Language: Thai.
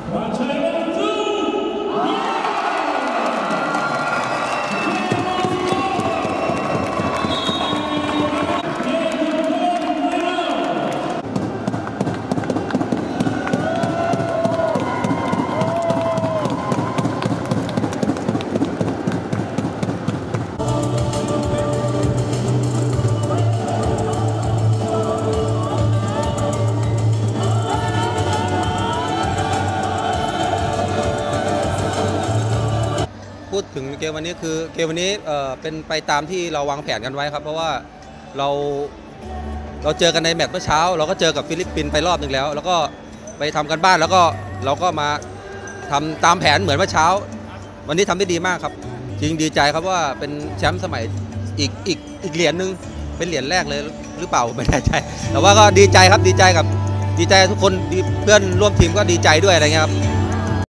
พูดถึงเกมวันนี้คือเกมวันนี้เป็นไปตามที่เราวางแผนกันไว้ครับเพราะว่าเราเจอกันในแมตช์เมื่อเช้าเราก็เจอกับฟิลิปปินส์ไปรอบหนึ่งแล้วก็ไปทำกันบ้านแล้วก็เราก็มาทำตามแผนเหมือนเมื่อเช้าวันนี้ทำได้ดีมากครับจริงดีใจครับว่าเป็นแชมป์สมัยอีกเหรียญหนึ่งเป็นเหรียญแรกเลยหรือเปล่าไม่แน่ใจแต่ว่าก็ดีใจครับดีใจทุกคนเพื่อนร่วมทีมก็ดีใจด้วยอะไรเงี้ยครับ